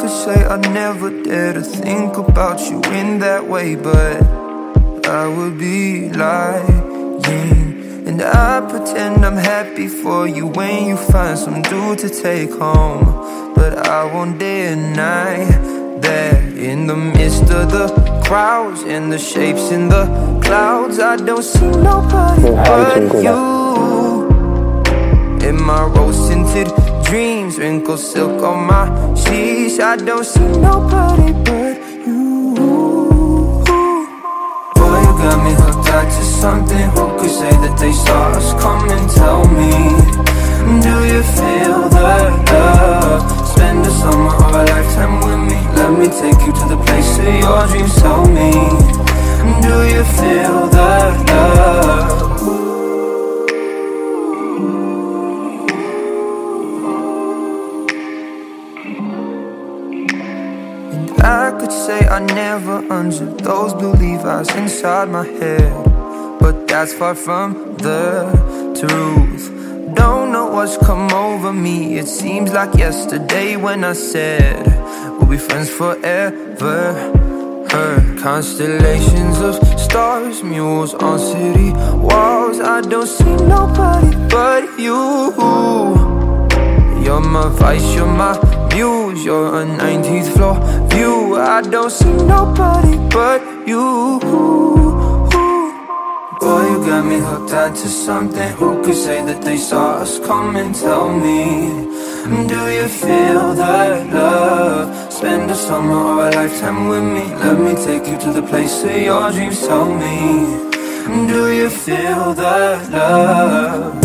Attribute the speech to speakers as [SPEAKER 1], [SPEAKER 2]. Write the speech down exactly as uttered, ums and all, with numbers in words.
[SPEAKER 1] could say I never dare to think about you in that way, but I would be lying. And I pretend I'm happy for you when you find some dude to take home, but I won't deny that in the midst of the crowds and the shapes in the clouds, I don't see nobody but you. In my rose-tinted dreams, wrinkled silk on my sheets, I don't see nobody but you. Boy, you got me hooked on to something. Who could say that they saw us coming? Tell me, do you feel the love? Spend the summer or a lifetime with me. Let me take you to the place of your dreams. Tell me, do you feel the love? I could say I never unzipped those blue Levi's inside my head, but that's far from the truth. Don't know what's come over me. It seems like yesterday when I said we'll be friends forever. Heard constellations of stars, mules on city walls. I don't see nobody but you. You're my vice, you're my muse, you're a nineteenth floor view. I don't see nobody but you. Boy, you got me hooked onto something. Who could say that they saw us coming? Tell me, do you feel the love? Spend a summer or a lifetime with me. Let me take you to the place of your dreams. Tell me, do you feel the love?